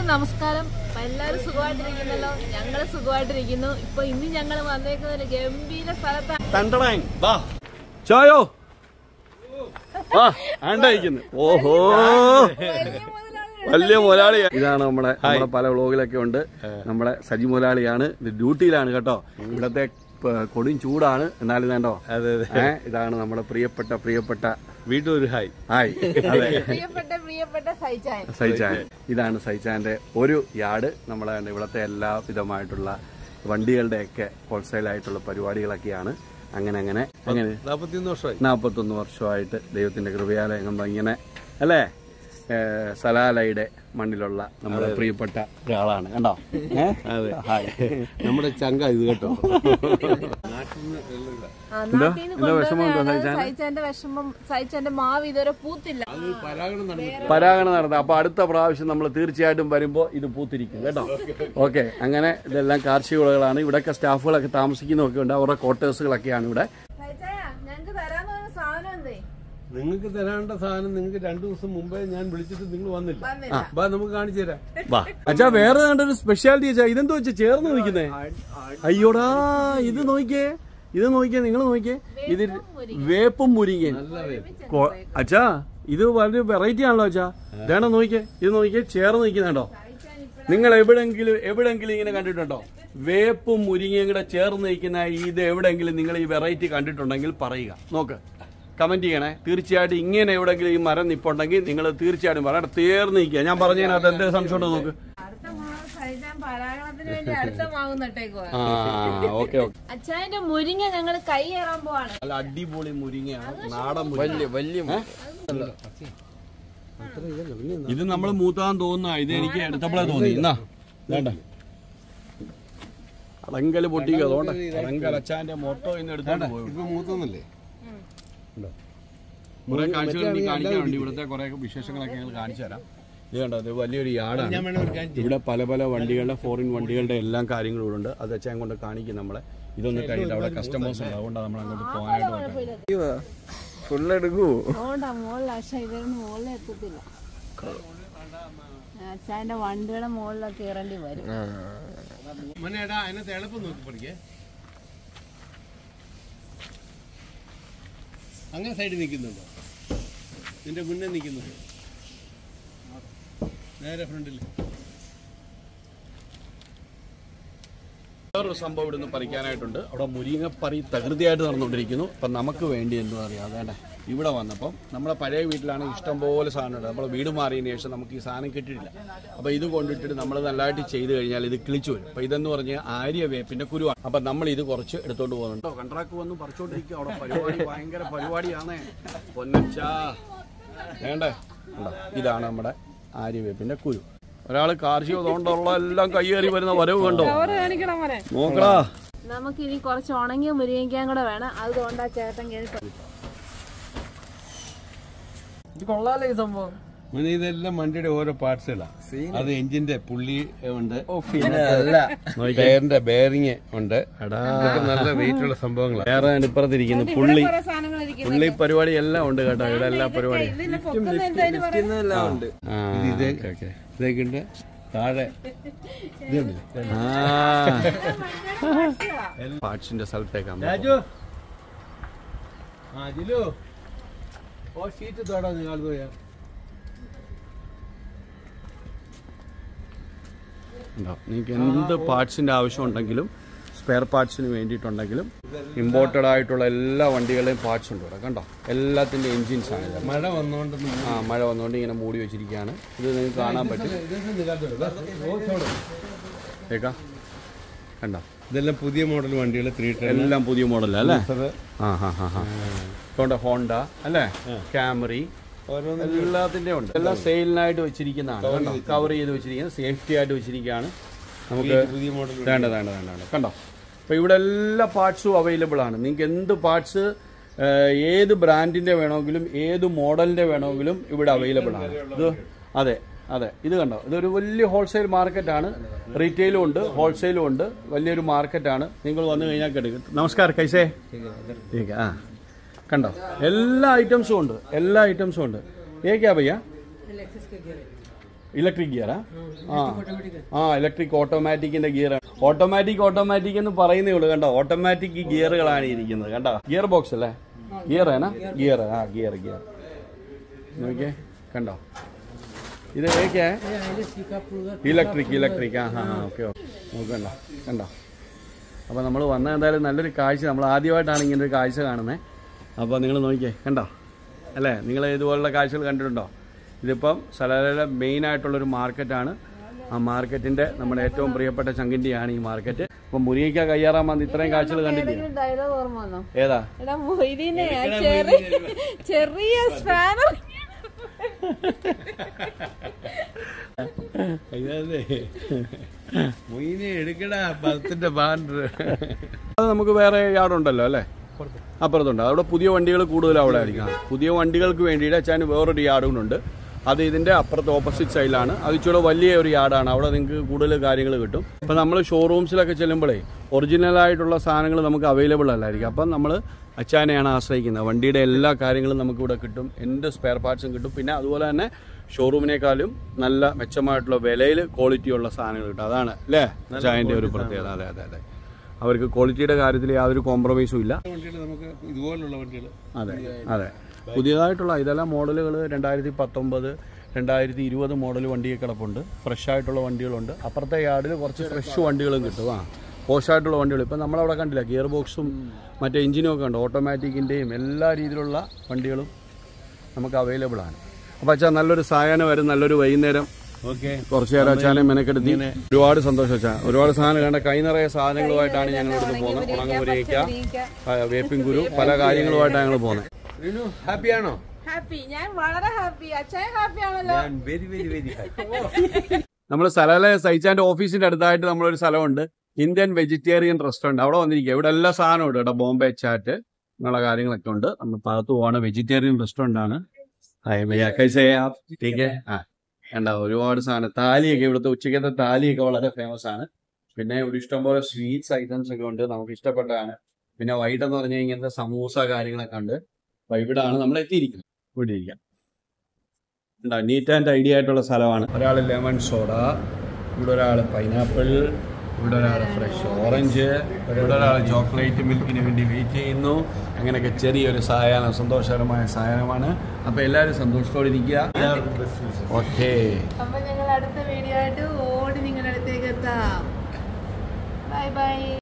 എല്ലാവർക്കും നമസ്കാരം. എല്ലാവരും സുഖമായിട്ടിരിക്കുന്നല്ലോ? ഞങ്ങൾ സുഖമായിട്ടിരിക്കുന്നു. ഇപ്പൊ ഇന്ന് ഞങ്ങൾ വന്നേക്കുന്ന ഒരു ഗംഭീര സ്ഥലത്താണ്. ചായോ ഓഹോ വലിയ മുതലാളി. ഇതാണ് നമ്മുടെ പല വ്ളോഗിലൊക്കെ ഉണ്ട്. നമ്മുടെ സജി മുതലാളിയാണ്. ഇത് ഡ്യൂട്ടിയിലാണ് കേട്ടോ. ഇവിടത്തെ കൊടും ചൂടാണ്. എന്നാലും വേണ്ടോ. ഇതാണ് നമ്മുടെ പ്രിയപ്പെട്ട വീട്ടൊരു ഹായ്. പ്രിയപ്പെട്ട സൈച്ചാൻ. ഇതാണ് സൈച്ചാന്റെ ഒരു യാർഡ്. നമ്മളെ ഇവിടത്തെ എല്ലാ വിധമായിട്ടുള്ള വണ്ടികളുടെയൊക്കെ ഹോൾസെയിൽ ആയിട്ടുള്ള പരിപാടികളൊക്കെയാണ്. അങ്ങനെ 41 വർഷമായിട്ട് ദൈവത്തിന്റെ കൃപയാലെ ഇങ്ങനെ അല്ലേ സലാലയുടെ മണ്ണിലുള്ള നമ്മുടെ പ്രിയപ്പെട്ട ഒരാളാണ് കേട്ടോ. നമ്മുടെ ചങ്ക ഇത് കേട്ടോ. സൈച്ചാന്റെ മാവ് ഇതുവരെ പൂത്തില്ല. പരാഗണം നടന്നത്. അപ്പൊ അടുത്ത പ്രാവശ്യം നമ്മൾ തീർച്ചയായിട്ടും വരുമ്പോ ഇത് പൂത്തിരിക്കും കേട്ടോ. ഓക്കെ. അങ്ങനെ ഇതെല്ലാം കാർഷിക വിളകളാണ്. ഇവിടെയൊക്കെ സ്റ്റാഫുകളൊക്കെ താമസിക്കുന്നൊക്കെ ഉണ്ട്. അവരുടെ ക്വാർട്ടേഴ്സുകളൊക്കെയാണ് ഇവിടെ. നിങ്ങൾക്ക് തരാനുള്ള സാധനം നിങ്ങൾക്ക് 2 ദിവസം മുമ്പേ ഞാൻ വിളിച്ചിട്ട് നിങ്ങൾ വന്നില്ല. നമുക്ക് കാണിച്ചു തരാം. അച്ഛാ വേറെ ഒരു സ്പെഷ്യാലിറ്റി അച്ഛാ. ഇതെന്തോ വെച്ചാ ചേർന്ന് നോക്കുന്നേ. അയ്യോടാ ഇത് നോക്കിയേ നിങ്ങൾ നോക്കിയേ. ഇത് വേപ്പും മുരിങ്ങയും. അച്ഛാ ഇത് വളരെ വെറൈറ്റി ആണല്ലോ അച്ഛാ. വേണം നോക്കിയേ. ഇത് നോക്കിയേ ചേർന്ന് നിൽക്കുന്നുണ്ടോ? നിങ്ങൾ എവിടെങ്കിലും ഇങ്ങനെ കണ്ടിട്ടുണ്ടോ? വേപ്പും മുരിങ്ങയും കൂടെ ചേർന്ന് നിൽക്കുന്ന ഇത് എവിടെങ്കിലും നിങ്ങൾ ഈ വെറൈറ്റി കണ്ടിട്ടുണ്ടെങ്കിൽ പറയുക. നോക്ക്, കമന്റ് ചെയ്യണേ. തീർച്ചയായിട്ടും ഇങ്ങനെ എവിടെങ്കിലും ഈ മരം നിപ്പുണ്ടെങ്കിൽ നിങ്ങൾ തീർച്ചയായിട്ടും പറയണം. തീർന്ന് നിൽക്കുക. ഞാൻ പറഞ്ഞതിനകത്ത് എന്ത് സംശയം ഉണ്ടോ നോക്ക്. അച്ഛന്റെ മുരിങ്ങ ഞങ്ങൾ കൈയേറാൻ പോവാണ്. നല്ല അടിപൊളി മുരിങ്ങയാണ്. നാടൻ വലിയ ഇത് നമ്മൾ മൂത്താൻ തോന്നുന്ന. ഇത് എനിക്ക് എടുത്തപ്പോഴേ തോന്നി. എന്നാ വേണ്ട അടങ്കല് പൊട്ടിക്കുക. അതുകൊണ്ട് അടങ്കൽ അച്ഛന്റെ മൊട്ടോ ഇന്ന് എടുത്തോണ്ട് പോയി. ഇപ്പൊ മൂത്തൊന്നല്ലേ? കുറെ കാഴ്ചകൾ എനിക്ക് കാണിക്കാറുണ്ട്. ഇവിടുത്തെ കുറെ വിശേഷങ്ങളൊക്കെ ഞങ്ങൾ കാണിച്ചു തരാം. ഇത് കണ്ടോ, അത് വലിയൊരു യാർഡാണ്. ഇവിടെ പല വണ്ടികളുടെ ഫോറിൻ വണ്ടികളുടെ എല്ലാം കാര്യങ്ങളും ഇവിടെ ഉണ്ട്. അത് വെച്ചാൽ കൊണ്ട് കാണിക്കും നമ്മളെ. ഇതൊന്നും കഴിഞ്ഞിട്ട് അവിടെ കസ്റ്റമേഴ്സ് ഉണ്ട്. അതുകൊണ്ടാണ് നമ്മൾ അങ്ങോട്ട് പോകാനായിട്ട് ഫുള്ളെടുക്കൂ. മുകളിൽ എത്തത്തില്ല. അച്ഛന്റെ വണ്ടിയുടെ മുകളിലൊക്കെ കയറേണ്ടി വരും. അതിനകത്ത് എളുപ്പം നോക്കി പഠിക്കേ. അങ്ങനെ സൈഡിൽ നിൽക്കുന്നുണ്ടോ? നിന്റെ മുന്നേ നിൽക്കുന്നുണ്ടോ? നേരെ ഫ്രണ്ടിൽ വേറൊരു സംഭവം ഇവിടുന്ന് പറിക്കാനായിട്ടുണ്ട്. അവിടെ മുരിങ്ങപ്പറി തകൃതിയായിട്ട് നടന്നുകൊണ്ടിരിക്കുന്നു. അപ്പം നമുക്ക് വേണ്ടി എന്താ പറയുക, അതേണ്ട ഇവിടെ വന്നപ്പം നമ്മുടെ പഴയ വീട്ടിലാണ് ഇഷ്ടംപോലെ സാധനമുണ്ട്. നമ്മൾ വീട് മാറിയതിന് ശേഷം നമുക്ക് ഈ സാധനം കിട്ടിയിട്ടില്ല. അപ്പോൾ ഇത് കൊണ്ടിട്ടിട്ട് നമ്മൾ നല്ലതായിട്ട് ചെയ്ത് കഴിഞ്ഞാൽ ഇത് കിളിച്ചു വരും. അപ്പോൾ ഇതെന്ന് പറഞ്ഞാൽ ആര്യവേപ്പിന്റെ കുരുവാണ്. അപ്പം നമ്മൾ ഇത് കുറച്ച് എടുത്തോണ്ട് പോകുന്നുണ്ടോ. കൺട്രാക്ട് വന്ന് പറിച്ചോണ്ടിരിക്കുക. അവിടെ പരിപാടി ഭയങ്കര പരിപാടിയാണേ പൊന്നച്ചാ. വേണ്ടേ? ഇതാണ് നമ്മുടെ ആര്യവേപ്പിന്റെ കുരു. ഒരാള് കാർഷിക തോണ്ടുള്ള എല്ലാം കയ്യേറി വരുന്ന വരവ് കണ്ടോ. നോക്കടാ. നമുക്ക് ഇനി കുറച്ച് ഉണങ്ങിയ മുരിങ്ങയ്ക്കാൻ കൂടെ വേണം. അത് തോണ്ടാ ചേട്ടൻ കേട്ടോ. ഇത് കൊള്ളാലോ ഈ സംഭവം. ഇതെല്ലാം വണ്ടിയുടെ ഓരോ പാർട്സുകളാണ്. അത് എഞ്ചിന്റെ പുള്ളി ഉണ്ട്, ടയറിന്റെ ബെയറിങ് ഉണ്ട്. നല്ല വെയിറ്റ് ഉള്ള സംഭവങ്ങളാണ്. വേറെ ഇപ്പുറത്തിരിക്കുന്നു പുള്ളി പരിപാടി എല്ലാം ഉണ്ട് കേട്ടോ. ഇവിടെ എല്ലാ പരിപാടിയും ഉണ്ട്. ഇതൊക്കെ ഉണ്ട്. താഴെ പാർട്സിന്റെ സ്ഥലത്തേക്കാണ്. ഷീറ്റ് തോടാ നിങ്ങൾ പോയാ. നിങ്ങൾക്ക് എന്ത് പാർട്സിന്റെ ആവശ്യം ഉണ്ടെങ്കിലും സ്പെയർ പാർട്സിന് വേണ്ടിയിട്ടുണ്ടെങ്കിലും ഇമ്പോർട്ടഡ് ആയിട്ടുള്ള എല്ലാ വണ്ടികളുടെയും പാർട്സ് ഉണ്ട് ഇവിടെ കണ്ടോ. എല്ലാത്തിന്റെ എൻജിൻസ് ആണ്. മഴ വന്നുകൊണ്ട് ഇങ്ങനെ മൂടി വെച്ചിരിക്കുകയാണ്. ഇത് നിങ്ങൾക്ക് കാണാൻ പറ്റും. കണ്ടോ, ഇതെല്ലാം പുതിയ മോഡൽ വണ്ടികൾ. എല്ലാം പുതിയ മോഡൽ അല്ലേ. ഹോണ്ട അല്ലേ, ക്യാമറി, എല്ലാത്തിന്റെ ഉണ്ട്. എല്ലാം സെയിലിനായിട്ട് വെച്ചിരിക്കുന്നതാണ്. കവർ ചെയ്ത് വെച്ചിരിക്കുന്നത്, സേഫ്റ്റി ആയിട്ട് വെച്ചിരിക്കുകയാണ്. നമുക്ക് പുതിയ മോഡൽ വേണ്ട കണ്ടോ. അപ്പോൾ ഇവിടെ എല്ലാ പാർട്സും അവൈലബിൾ ആണ്. നിങ്ങൾക്ക് എന്ത് പാർട്സ് ഏത് ബ്രാൻഡിന്റെ വേണമെങ്കിലും ഏത് മോഡലിന്റെ വേണമെങ്കിലും ഇവിടെ അവൈലബിൾ ആണ്. ഇത് അതെ ഇത് കണ്ടോ. ഇതൊരു വലിയ ഹോൾസെയിൽ മാർക്കറ്റാണ്. റീറ്റെയിലും ഉണ്ട്, ഹോൾസെയിലും ഉണ്ട്. വലിയൊരു മാർക്കറ്റാണ്. നിങ്ങൾ വന്നു കഴിഞ്ഞാൽ കേട്ടോ. നമസ്കാരം, കൈസേ. കണ്ടോ, എല്ലാ ഐറ്റംസും ഉണ്ട്. ഏക്കാ ഭയ്യ ഇലക്ട്രിക് ഗിയറാ? ഇലക്ട്രിക് ഓട്ടോമാറ്റിക്കിന്റെ ഗിയർ. ഓട്ടോമാറ്റിക് എന്ന് പറയുന്നേ ഉള്ളൂ. കണ്ടോ, ഓട്ടോമാറ്റിക് ഗിയറുകളാണ് ഇരിക്കുന്നത്. കണ്ടോ, ഗിയർ ബോക്സ് അല്ലേ? ഗിയർ ഗിയർ നോക്കിയേ, കണ്ടോ, ഇത് ഏക്കാ ഇലക്ട്രിക്. ഓക്കെ നോക്കണ്ട, കണ്ടോ. അപ്പോൾ നമ്മൾ വന്ന എന്തായാലും നല്ലൊരു കാഴ്ച, നമ്മൾ ആദ്യമായിട്ടാണ് ഇങ്ങനെ ഒരു കാഴ്ച കാണുന്നത്. അപ്പോൾ നിങ്ങൾ നോക്കിയേ, കണ്ടോ അല്ലേ? നിങ്ങൾ ഇതുപോലുള്ള കാഴ്ചകൾ കണ്ടിട്ടുണ്ടോ? ഇതിപ്പം സലാലയിലെ മെയിൻ ആയിട്ടുള്ളൊരു മാർക്കറ്റാണ്. ആ മാർക്കറ്റിന്റെ നമ്മുടെ ഏറ്റവും പ്രിയപ്പെട്ട ചങ്കിന്റെയാണ് ഈ മാർക്കറ്റ്. അപ്പം മുരിങ്ങയ്ക്ക കയ്യാറാൻ വന്ന് ഇത്രയും കാഴ്ചകൾ കണ്ടില്ലേ? ഏതാ? ചെറിയ സ്പാനർ അത് നമുക്ക് വേറെ യാർഡുണ്ടല്ലോ അല്ലേ? അപ്പുറത്തുണ്ട്. അവിടെ പുതിയ വണ്ടികൾ കൂടുതൽ അവിടെ ആയിരിക്കും. പുതിയ വണ്ടികൾക്ക് വേണ്ടിയിട്ട് അച്ഛന് വേറൊരു യാർഡുണ്ട്. അത് ഇതിന്റെ അപ്പുറത്ത് ഓപ്പോസിറ്റ് സൈഡിലാണ്. അത് ഇച്ചിരി വലിയ ഒരു യാർഡാണ്. അവിടെ നിങ്ങൾക്ക് കൂടുതൽ കാര്യങ്ങൾ കിട്ടും. ഇപ്പം നമ്മൾ ഷോറൂംസിലൊക്കെ ചെല്ലുമ്പോഴേ ഒറിജിനലായിട്ടുള്ള സാധനങ്ങൾ നമുക്ക് അവൈലബിൾ അല്ലായിരിക്കും. അപ്പം നമ്മൾ അച്ചാനെയാണ് ആശ്രയിക്കുന്നത്. വണ്ടിയുടെ എല്ലാ കാര്യങ്ങളും നമുക്കിവിടെ കിട്ടും. എന്ത് സ്പെയർ പാർട്സും കിട്ടും. പിന്നെ അതുപോലെ തന്നെ ഷോറൂമിനേക്കാളും നല്ല മെച്ചമായിട്ടുള്ള വിലയിൽ ക്വാളിറ്റിയുള്ള സാധനങ്ങൾ കിട്ടും. അതാണ് അല്ലേ അച്ചായൻ്റെ ഒരു പ്രത്യേകത. അതെ. അവർക്ക് ക്വാളിറ്റിയുടെ കാര്യത്തിൽ യാതൊരു കോംപ്രമൈസും ഇല്ല. ഇതുപോലുള്ള വണ്ടികൾ അതെ പുതിയതായിട്ടുള്ള ഇതെല്ലാം മോഡലുകൾ 2019, 2020 മോഡൽ വണ്ടിയൊക്കെ കിടപ്പുണ്ട്. ഫ്രഷ് ആയിട്ടുള്ള വണ്ടികളുണ്ട്. അപ്പുറത്തെ യാർഡിൽ കുറച്ച് ഫ്രഷ് വണ്ടികളും കിട്ടും. പോഷായിട്ടുള്ള വണ്ടികൾ ഇപ്പം നമ്മളവിടെ കണ്ടില്ല, ഗിയർ ബോക്സും മറ്റേ എഞ്ചിനും ഒക്കെ ഉണ്ട്. ഓട്ടോമാറ്റിക്കിൻ്റെയും എല്ലാ രീതിയിലുള്ള വണ്ടികളും നമുക്ക് അവൈലബിൾ ആണ്. അപ്പം അച്ഛാ നല്ലൊരു സായാഹ്നം വരും, നല്ലൊരു വൈകുന്നേരം. കുറച്ചു നേരം അച്ഛനെ മെനക്കെടുത്തി. ഒരുപാട് സന്തോഷം അച്ഛാ. ഒരുപാട് സാധനം കണ്ട കൈ നിറയെ സാധനങ്ങളുമായിട്ടാണ് ഞങ്ങൾ ഇവിടുന്ന് പോകുന്നത്. ഉണങ്ങുമുരയ്ക്ക, വേപ്പിൻകുരു, പല കാര്യങ്ങളുമായിട്ടാണ് ഞങ്ങൾ പോകുന്നത്. ഹാപ്പിയാണോ? ഹാപ്പി, ഞാൻ വളരെ ഹാപ്പി. അച്ഛൻ ഹാപ്പി ആണല്ലോ? Very happy. നമ്മൾ സലാല സൈച്ചാന്റെ ഓഫീസിന്റെ അടുത്തായിട്ട് നമ്മളൊരു സ്ഥലമുണ്ട്, ഇന്ത്യൻ വെജിറ്റേറിയൻ റെസ്റ്റോറൻറ്റ്. അവിടെ വന്നിരിക്കുക. ഇവിടെ എല്ലാ സാധനവും ഉണ്ട് കേട്ടോ. ബോംബെ ചാറ്റ് എന്നുള്ള കാര്യങ്ങളൊക്കെ ഉണ്ട്. നമ്മൾ ഭാഗത്ത് പോവാണ്. വെജിറ്റേറിയൻ റെസ്റ്റോറൻ്റ് ആണ്. കണ്ട ഒരുപാട് സാധനം. താലിയൊക്കെ ഇവിടുത്തെ ഉച്ചക്കത്തെ താലിയൊക്കെ വളരെ ഫേമസ് ആണ്. പിന്നെ ഇവിടെ ഇഷ്ടംപോലെ സ്വീറ്റ്സ് ഐറ്റംസ് ഒക്കെ ഉണ്ട്, നമുക്ക് ഇഷ്ടപ്പെട്ടതാണ്. പിന്നെ വൈകിട്ടെന്ന് പറഞ്ഞു കഴിഞ്ഞാൽ സമൂസ കാര്യങ്ങളൊക്കെ ഉണ്ട്. അപ്പൊ ഇവിടാണ് നമ്മൾ എത്തിയിരിക്കുന്നത്. ഇവിടെ ഇരിക്കാം. നീറ്റ് ആൻഡ് ഐഡിയ ആയിട്ടുള്ള സ്ഥലമാണ്. ഒരാൾ ലെമൺ സോഡ, ഇവിടെ ഒരാൾ പൈനാപ്പിൾ, ഇവിടെ ഒരാൾ ഫ്രഷ് ഓറഞ്ച്, ഇവിടെ ഒരാൾ ചോക്ലേറ്റ് മിൽക്കിന് വേണ്ടി വെയിറ്റ് ചെയ്യുന്നു. അങ്ങനെയൊക്കെ ചെറിയൊരു സായാഹ്നം, സന്തോഷകരമായ സായാഹ്നമാണ്. അപ്പൊ എല്ലാവരും സന്തോഷത്തോടെ ഇരിക്കുക. ഓക്കെ, അപ്പൊ ഞങ്ങൾ അടുത്ത വീഡിയോ ആയിട്ട് ഓടി നിങ്ങളുടെ അടുത്തേക്ക് എത്താം. Bye by.